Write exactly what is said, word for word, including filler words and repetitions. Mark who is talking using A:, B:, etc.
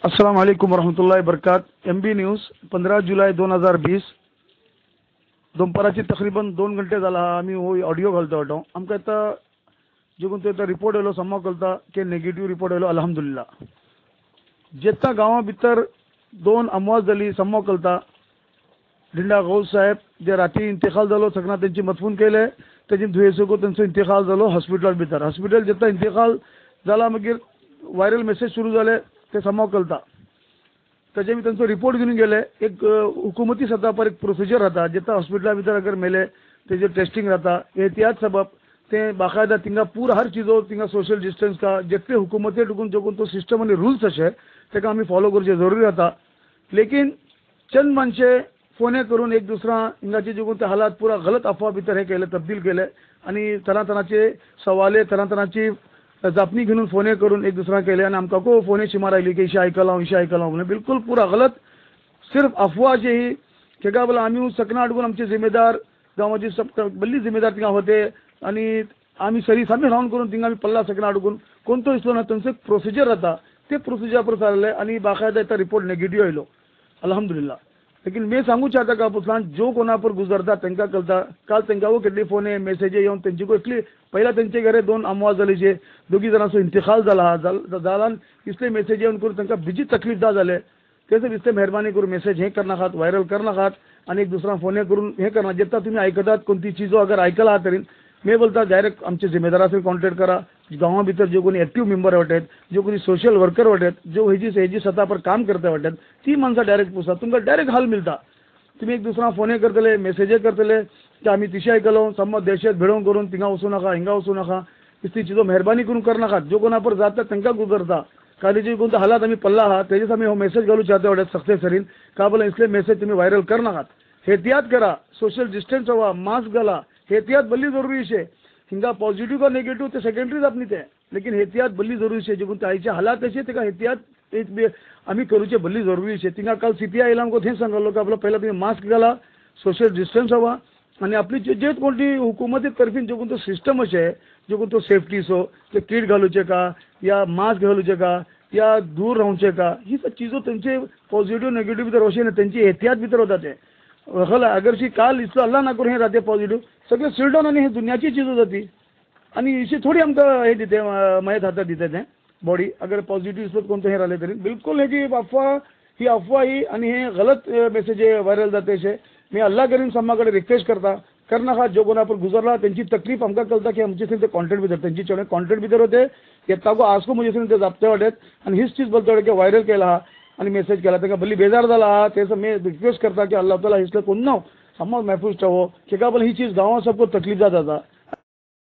A: अस्सलाम वालेकुम वरहमतुल्लाहि वबरकात। एम बी न्यूज़ पंधरा जुलै दोन हजार बीस दोनपराची तकरीबन दोन घंटे झाला आम्ही हो ऑडिओ घालतो वाटो आमकां आतां जे कोण तो रिपोर्ट येयलो सम्मा कळटा की नेगेटिव्ह रिपोर्ट येयलो अल्हम्दुलिल्लाह। जेता गांवा भितर दोन अमवाज जाली सम्मा कळटा लिंडा गौस साहेब जे राती इंतिकाल जालो सगळ्यांना त्यांची मदफून केले तेजी दुयेंसूक तेंचो इंतिकाल जालो हॉस्पिटल भितर हॉस्पिटल जेता इंतिकाल जाला मागीर व्हायरल मेसेज सुरू जाले ते सम्मा कळटा तेजे मी तेंचो रिपोर्ट घेवन गेले एक हुकुमती सत्ता पर एक प्रोसिजर जाता जेता हॉस्पिटला भितर अगर मेले तेजे टेस्टिंग जाता एहतियात सबब ते बाकायदा तिंगा पूरा हर चीजो तिंगा सोशल डिस्टन्स का जितले हुकुमती टुकून जो तो सिस्टम आनी रुल्स अशे तेका आमी फॉलो करचे जरुरी जाता। लेकिन चंद मानशे फोने करून एक दुसरा हिंगाचे जे कोण ते हालात पुरा गलत अफवा भितर हे केले तब्दील केले आणि तरा तरांचे सवाले तरा तरांची जापणी घेऊन फोने करून एक दुसरा केले आणि आमकां को फोने शिमार आयली की इशे आयकला इशे आयकला म्हणून बिलकुल पूरा गलत सिर्फ अफवा जे ही केका बोला आम्ही सकना अडकून आमचे जिम्मेदार गांवाची सब बल्ली जिम्मेदार तिंगा होते आणि आम्ही सरी सामने रावन करून तिंगा आम्ही पल्ला सकना अडकून कोणतो इसलो ना तेंचो एक प्रोसिजर जाता ते प्रोसिजर पर चालले आणि बाकायदा येता रिपोर्ट नेगेटिव्ह आयलो अल्हम्दुलिल्लाह। लेकिन मैं सांगू चाहता का पुसलान जो कोणा पर गुजरता तेंका कळटा काल तेंका वो कितली फोन मेसेज येवन तेंची इतली पहिला तेंचे घरे दोन अमवाज जालीचे दोगी जाणांचो इंतिकाल जाला जाला इसले मेसेज येवन करून तेंका बिजी तकलीफ दा जाले तेच दिसते मेहरबानी करून मेसेज हे करनाकात व्हायरल करनाकात आणि एक दुसरा फोन करून हे करना जेता तुम्ही आयकतात कोणती चीजो अगर आयकला आहात तरी मैं बोलता डायरेक्ट आमचे जिम्मेदारा से कॉन्टॅक्ट करा गांवा भितर जो कोणी एक्टिव्ह मेंबर वाटत जो कोणी सोशल वर्कर वाटत जो हेजी हेजी सत्ता पर काम करता वाटत ती माणसं डायरेक्ट पुसा तुमकां डायरेक्ट हाल मिळता तुम्ही एक दुसरा फोन करतले मेसेज करतले की आम्ही तिशे आयकलो समज देशात भिडवून करून तिंगा वचू नका हिंगा वचू नका इतली चीजो मेहरबानी करून करनाकात जो कोणा पर जाता तेंका गुजरता काली जी कोणता हालात आम्ही पल्ला आहात तेजेस आम्ही हो मेसेज घालू चाहते वाटत सक्सेस सरीन का बोला इसले मेसेज तुम्ही व्हायरल करनाकात एहतियात करा सोशल डिस्टन्स हवा मास्क घाला एहतियात बल्ली जरुरी शे हिंगा पॉझिटिव्ह का नेगेटिव्ह ते सेकंडरीज आपली ते लेकिन एहतियात बल्ली जरुरी शे जे कोणते आयचे हालात अशे तेका एहतियात आम्ही करूचे बल्ली जरुरी शे तिंगा काल सीपीआय येयला आमकां थंय सांगलो की आपलो पहिला तुम्ही मास्क घाला सोशल डिस्टन्स हवा आणि आपली जे जे कोणती हुकुमती तर्फीन जो कोणतो सिस्टम अशे जो कोणतो सेफ्टीचो ते किट घालूचे का या मास्क घालूचे का या दूर रावचे का ही चीजो तेंचे पॉझिटिव्ह नेगेटिव्ह भितर अशें तेंची एहतियात भितर होता ते हला अगरशी काल इसलो अल्लाह ना करूं हे राहते पॉझिटिव्ह सगळे सिल्डॉन आणि हे दुनियाची चीजो जाती आणि इशी थोडी आमकां हे दिते मयत हातात दिते ते बॉडी अगर पॉझिटिव्ह इसलो कोणतो हे राहिले तरी बिलकुल हे जी अफवा ही अफवा ही आणि हे गलत मेसेज व्हायरल जाते शे मी अल्लाह करीम सम्मा कडेन रिक्वेस्ट करता करनाकात जो कोणा पर गुजरला त्यांची तकलीफ आमकां कळटा की आमचे थंय ते कॉन्टॅक्ट भितर तेंची चेडे कॉन्टॅक्ट भितर होते येता गो आसको म्हजे थंय ते जापते वाटेत आणि हीच चीज बोलता की व्हायरल केला हा आणि मेसेज केला तेका बल्ली बेजार जाला हा तेच मी रिक्वेस्ट करता की अल्लाह ताला इसले कोण ना सम्मा महफूज ठेवो की का बोला ही चीज गांवा सबको तकलीफ जाता